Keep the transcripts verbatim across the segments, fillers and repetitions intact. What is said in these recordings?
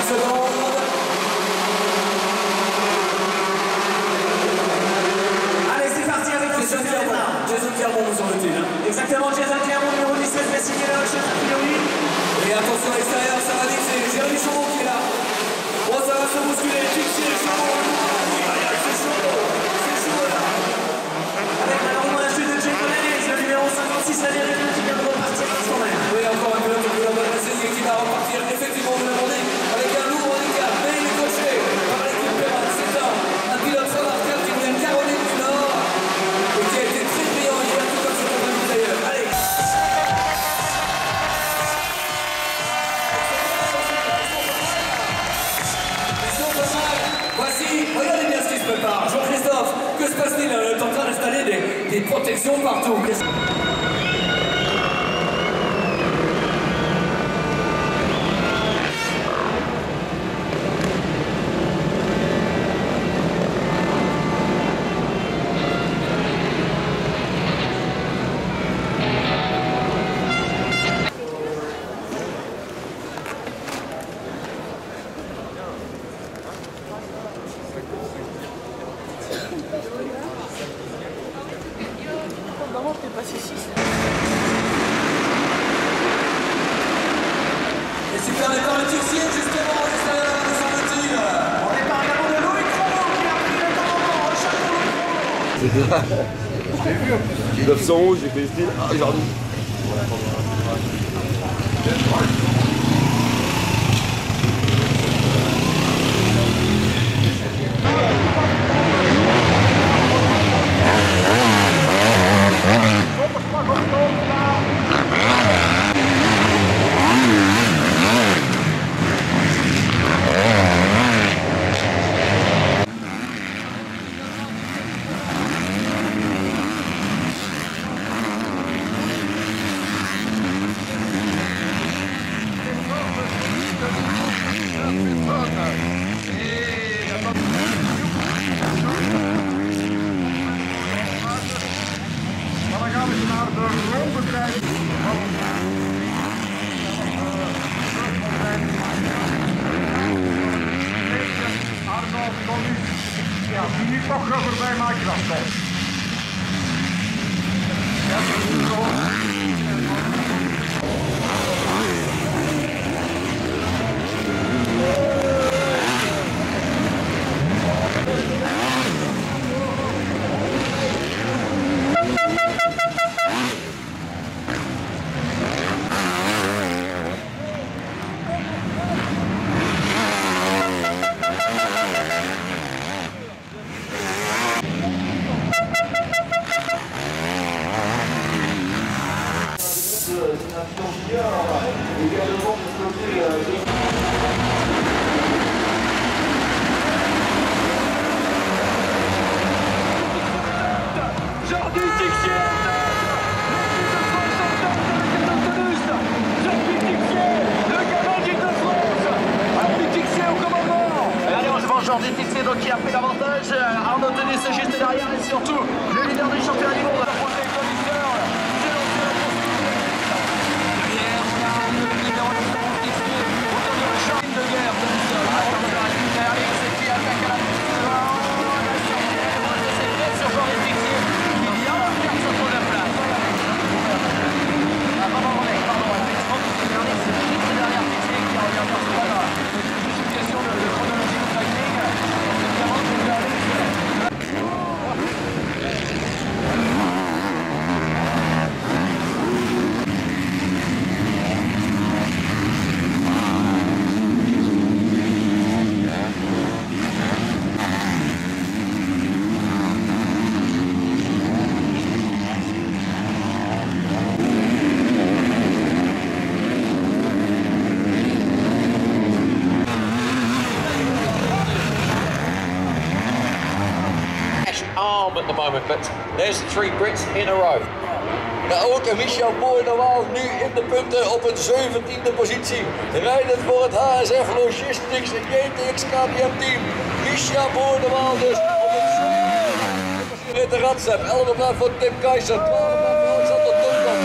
secondes. Allez, c'est parti avec le Jason Clermont. Jason Clermont, me semble-t-il. Hein. Exactement, Jason Clermont, numéro dix-sept, va signer la recherche a priori. Et attention à l'extérieur, ça va mixer. Jérémy Chambon qui est là. Bon, ça va se bousculer. Fixer, Chambon. C'est chaud. C'est chaud là. Avec malheureusement la chute de Jay Connelly, le numéro cinquante-six, la dernière qui vient de repartir quand même. Oui, encore un pilote de la bonne Massé qui va repartir. Effectivement, vous l'avez dit, avec un lourd handicap. Mais il est coché par l'équipe Perrin. C'est un, un pilote remarquable qui vient de Caroline du Nord et qui a été très brillant hier, tout comme son compagnon d'ailleurs. Allez. Voici, regardez bien ce qui se prépare. Jean-Christophe, que se passe-t-il? On est en train d'installer des, des protections partout. Comment je t'ai passé ici? Et super départ le Tixier, justement, à l'extérieur, me semble-t-il. On départ également de Loïc Romo qui a pris le commandement. Recherche pour Je l'ai vu en plus. neuf cent onze, j'ai fait le style. Ah, Jardou. Ja, die niet toch nog voorbij maakt dat toch. Ja, dat is zo. Jordi Tixier donc qui a pris l'avantage, Arnaud Denis juste derrière et surtout le leader du championnat du monde. Arm at the moment, but there's three Brits in a row. Ja, ook Michel Boordewaal nu in de punten op een zeventiende positie. Rijdend voor het H S F Logistics en J T X K T M team. Michel Boordewaal dus op het zeventiende. Met de Randstep, elfde plaats voor Tim Keizer, twaalfde plaats voor Alexander Duncan.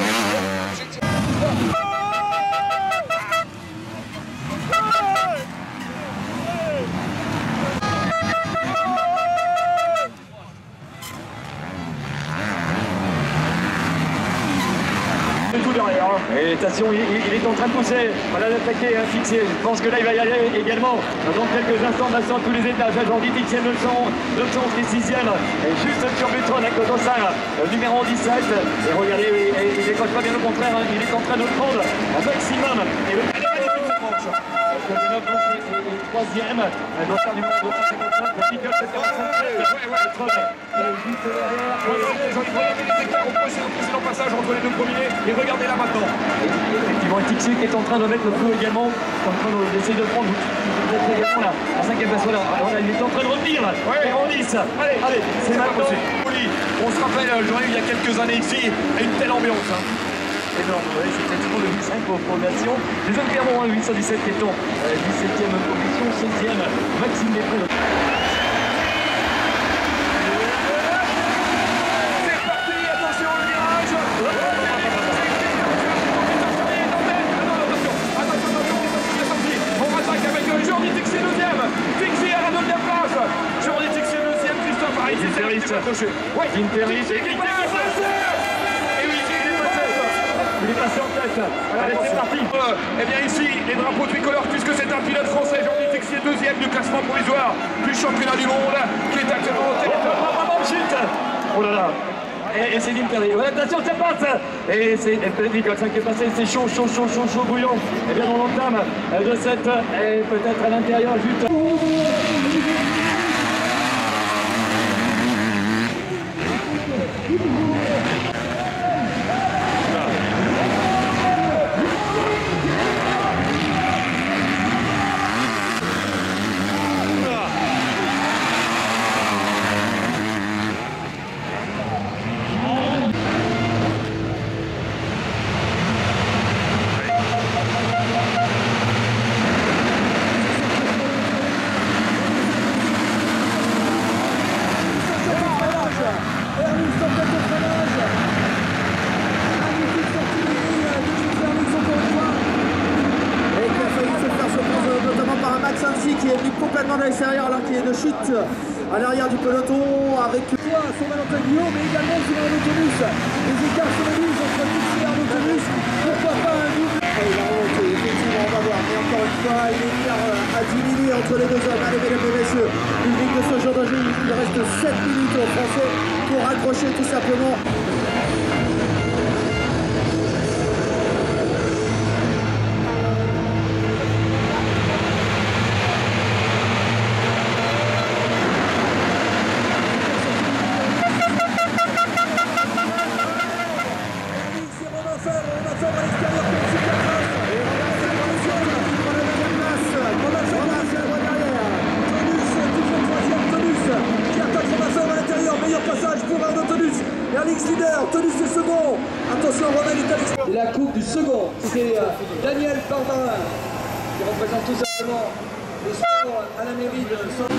Et attention, il, il est en train de pousser. Voilà l'attaqué hein, fixé. Je pense que là, il va y aller également. Dans quelques instants, passant tous les étages. Jordi Tixier, le son, le son qui est sixième. Et juste sur Butron avec le dossard numéro dix-sept. Et regardez, il ne décoche pas bien au contraire. Hein, il est en train de prendre un maximum. Et le troisième, un dossard numéro deux cent cinquante-cinq. Le Eagle sept cent quarante-cinq. Juste derrière. Regardez les écarts au précédent passage entre les deux premiers. Et regardez là maintenant. Effectivement, Tixier qui est en train de mettre le feu également. En train d'essayer de prendre peut-être également la, la cinquième place. Voilà, voilà, il est en train de revenir. Ouais, en dix. Allez, allez, c'est maintenant. On se rappelle, j'aurais eu il y a quelques années ici, une telle ambiance. Hein. Énorme, ouais, c'est quasiment le huit cinq pour progression. Deuxième Clermont, hein, huit cent dix-sept qui est en euh, dix-septième position, seizième Maxime Després. C'est parti, attention le virage. On attaque avec Jordi Tixier deuxième. Tixier à la deuxième place. Jordi Tixier deuxième, Christophe Harry. C'est Interis, ouais, Interis, il est passé en tête. Allez, c'est parti. Euh, eh bien ici, les drapeaux tricolores, puisque c'est un pilote français, Jordi Tixier, deuxième du classement provisoire du championnat du monde, qui est actuellement en tête. Oh là là. Et, et c'est l'Interis. Ouais, attention, ça passe. Et c'est Nicolas qui est passé, c'est chaud, chaud, chaud, chaud, chaud, bouillant. Et bien on l'entame de cette, et peut-être à l'intérieur, juste. Qui est venu complètement de l'extérieur alors qu'il est de chute à l'arrière du peloton avec toi, son Valentin Guillaume, mais également sur un autobus. Les écarts sur les bus entre Tixier et un autobus. Pourquoi pas un double? Oh, il a remonté, effectivement, on va voir. Mais encore une fois, l'écart a diminué entre les deux hommes. Allez, mesdames et messieurs, public de ce jour de jeu, il reste sept minutes aux Français pour accrocher tout simplement. Leader, Tonus est second. Attention, Romain est à l'extérieur. La coupe du second, c'est euh, Daniel Pardin qui représente tout simplement le sport à la mairie de Saint.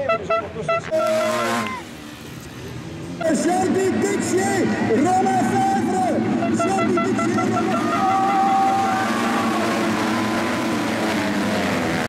Jordi Tixier, Romain